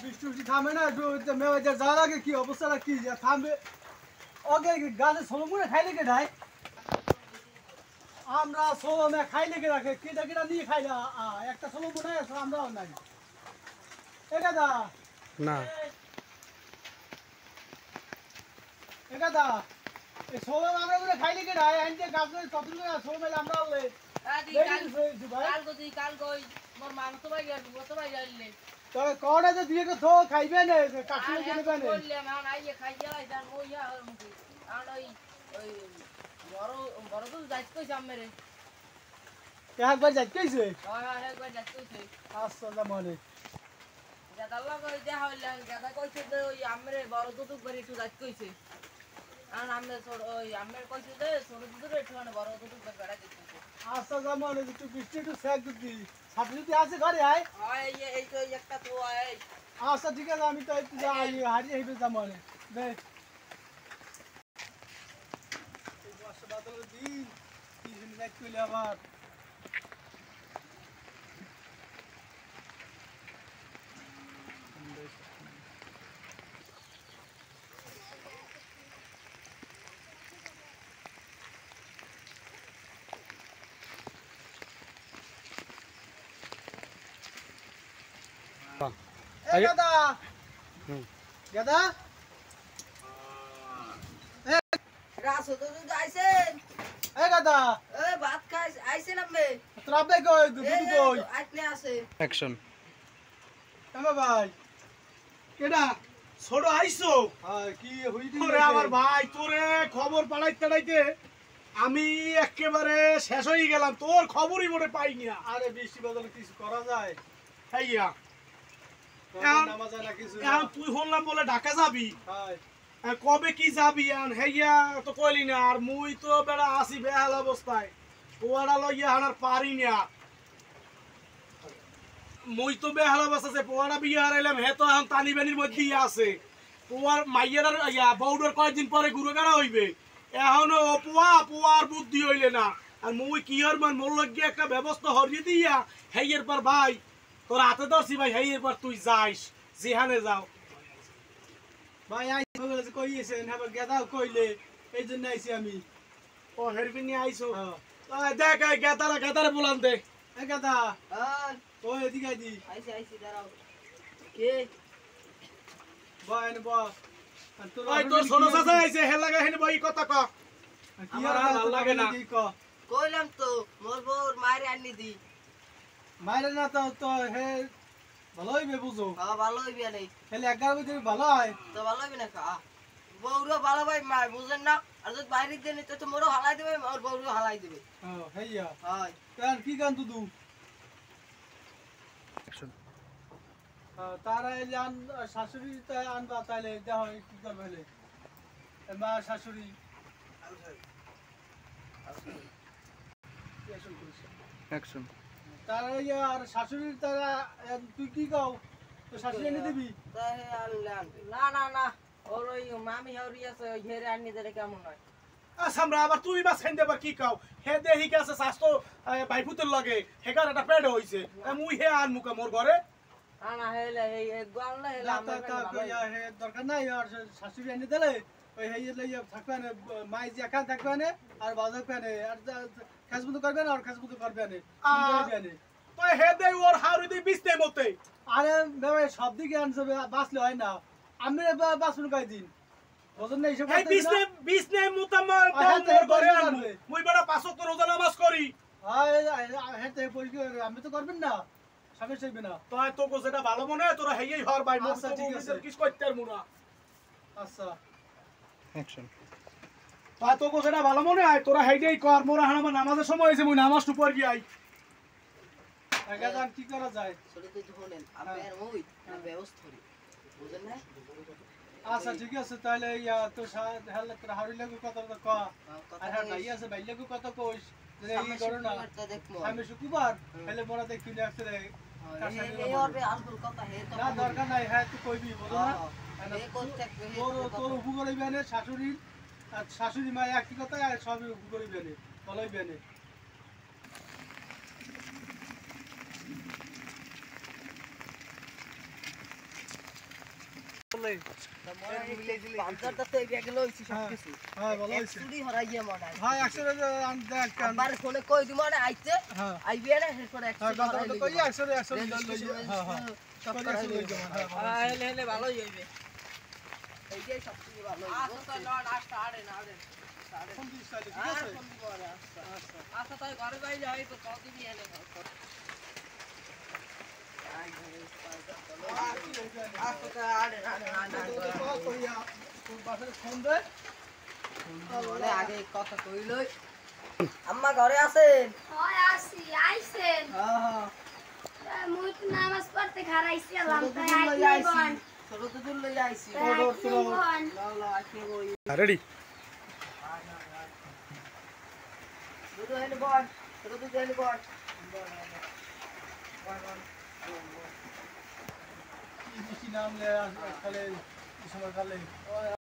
বৃষ্টি থামে না যাওয়ার আগে কি অবস্থাটা কি থামবে ওকে গাছে সোলমুনে খাইলে কে ঢাই আমরা সোলমে খাইলে কে রাখে কেটা কেটা নিয়ে খাইলে একটা সোলমুনে আছে আমরাও নাই একাদা না একাদা এই সোলম আমরা করে খাইলে কে ঢাই আনতে গাছ করে ততগুলো সোলমে আমরা হলে কাল কই মোর মাংস ভাই গেল কত ভাই গেলে তো কোড়া যে দিয়ে তো খাইবে না কাকুলে দিবে না বললে না আইয়ে খাই গেলাই তার ওইয়া মুখি আর ওই বড় বড় তো যাইত কইছে আমরে একবার যাইতেছে হ্যাঁ একবার যাইত কইছে আসলে মনে দাদা কই দেয়া হইলা দাদা কইছে যে ওই আমরে বড় দুধ করে একটু যাইত কইছে আর আমরে ছোট ওই আমরে কইছে যে ছোট দুধ একটু মানে বড় দুধ করে বেড়া দিতে আসলে মনে একটু বৃষ্টি একটু সেক দিদি ছাত্র যদি আছে ঘরে আয় হয় এই তো একটা তো আয় আচ্ছা ঠিক আছে আমি তো একটু যাই হারিয়ে হইবে জামানে নে এই বর্ষা বাদলের দিন কি জিনিস এক কইলে আবার এ গাদা গাদা রাসো তো আইছেন এ গাদা এ ভাত খাই আইছেন আপনি ত্রাবে কই দুধ কই আইতে আছে অ্যাকশন এমা ভাই কেডা ছোট আইছো হ্যাঁ কি হইদি ওরে আমার ভাই তোরে খবর পাঠাইতে আমি একেবারে শেষ হয়ে গেলাম তোর খবরই মোটে পাইনি আরে বৃষ্টি বাদল কিছু করা যায় হাইয়া এখন নামা যায় না কিছু এখন তুই হলাম বলে ঢাকা যাবি হাই আর কবে কি যাবি আন হেইয়া তো কইলি না আর মুই তো বেড়া আসি বেহাল অবস্থায় পোয়াড়া লইয়া হানার পারি না মুই তো বেহাল অবস্থাতে পোয়াড়া বিয়ে হারাইলাম হে তো এখন টানি বানির মধ্যেই আছে পোয়ার মাইয়ার ইয়া বউডার কয়েকদিন পরে গুরুগাড়া হইবে এখনো পোয়ার বুদ্ধি হইলে না আর মুই কি হর মান মোর লগে একটা ব্যবস্থা হরিয়ে দিয়া হেইয়ের পর ভাই তোর হাতে ধরছি ভাই হেইয়ের পর তুই যাইস যেখানে যাও ভাই আই বলে কইছেন হ্যাঁ গাদা কইলে এই জন্য আইছি আমি ও হেরবি নিয়ে আইসো হ্যাঁ দেখ গেতারে বলান দে এ গাদা আর ও এদিকে আইদি আইছে দাঁড়াও কে বয় ব ওই তোর ছোট চাচা আইছে হে লাগা হেনি বই কথা ক কি আমার আর ভাল লাগে না। কি ক কইলাম তো মোর বউর মায়ের আনি দি মাইরে না তো হে ভালো হইবে বুঝো হ্যাঁ ভালো হইবি নাই হেলে 11 বছর ভালো হয় তো ভালো হইবি না কা বউরও ভালো ভাই মা বুঝেন না আর যদি বাইরে দিয়ে নিতে তো মোরও হালাই দেবে আর বউরও হালাই দেবে হ্যাঁ হেইয়া হয় তার কি গান তুদু অ্যাকশন তারা জান শাশুড়ি তাই আনবা তাইলে দেহ কি করবে হেলে মা শাশুড়ি অ্যাকশন তারা আর শাশুড়ি তারা তুই কি কও তো শাশুড়ি এনে দিবি তাই আনলাম না না না ওর ওই মামি হাউরি আছে ওই ঘেরে আনি দিলে কেমন হয় আসামরা আবার তুই বাস খাইতে আবার কি কাও হে দেহি কাছে স্বাস্থ্য ভাইফুতের লগে হেকার একটা পেড হইছে মুই হে আন মুকা মোর ঘরে না না হেলে এই গোয়াল না হেলে আমরা হে দরকার নাই আর শাশুড়ি এনে দিলে ওই হে লইয়া থাকবে না মাই যে একা থাকবে না আর বাজার পানে আর খাসবুত করবে না আর খাসবুত করবে না তো হে দে ওর হাউরি দি বিস্তে মতে আরে বাবা সব দিকে আনছে বাঁচলে হয় না আমি বাঁচুন কয় দিন বুঝুন না এইসব এই বিস্তে মুতাম্মা মোর ঘরে আনবো মুই বড় পাঁচ ওয়াক্ত রোজা নামাজ করি আমি তো করবেন না সামনে চাইবে না তাই তো কো যেটা ভালো মনে হয় তোরা হেই হর ভাই মোর আচ্ছা, তো ঠিক আছে। কিস কইতে আর মুনা আচ্ছা অ্যাকশন তাই তো কো যেটা ভালো মনে হয় তোরা হেইটাই কর মোরা হানা নামাজের সময় হইছে মুই নামাজ টুপর গিয়াই একা যান কি করা যায় ছোট তুই ধরেন আমি আর ওই ব্যবস্থা করি বুঝেন না আচ্ছা ঠিক আছে তাহলে ইয়া তো হেলে তোর হাড়ি লাগু কত ক আর হ্যাঁ ভাই আছে ভাই লাগু কত কইস যে এই করো না দেখবো আমি শুক্রবার হেলে মোরা দেখি না আসলে এই ওরে আলগুর কথা হে তো না দরকার নাই হ্যাঁ তুই কইবি বুঝো না হে কোন থাকবে হে তোর উপু করিবি না শাশুড়ি আর শাশুড়ি মা একই কথা আর সবই উপু করিবি না বলইবি না করলে বাজারটা তো এই ব্যাগে লইছি সবকিছু হ্যাঁ ভালো হইছে চুরি হরাইয়া মনে হ্যাঁ 100 টাকা আন দেখ কেন আবার ফোনে কই দি মনে আইতে হ্যাঁ আইবি না এরপর হ্যাঁ 100 কথা কই 100 হ্যাঁ হ্যাঁ সব কই করে 100 লই যাবেন হ্যাঁ হেলে হেলে ভালোই হইবে এইটাই সবথেকে ভালো আচ্ছা তো লট আসটা আড়ে না আড়ে ফোন দিস তাহলে ঠিক আছে আচ্ছা তাই ঘরে বাইরে যাই তো কত দিবি এনে আচ্ছা তো আড়ে ফোন দে মানে আগে কথা কইলই আম্মা ঘরে আছেন হয় আসি আইছেন হ্যাঁ হ্যাঁ মুই তো নামাজ পড়তে খারাইছিলাম তাই ছোট আইছি দুধ লই আইছি বোন লালা আইছে বই রেডি দুধ হেলে বল ছোট দুধ হেলে বল কি নাম লে আজকাল এই সময় কালে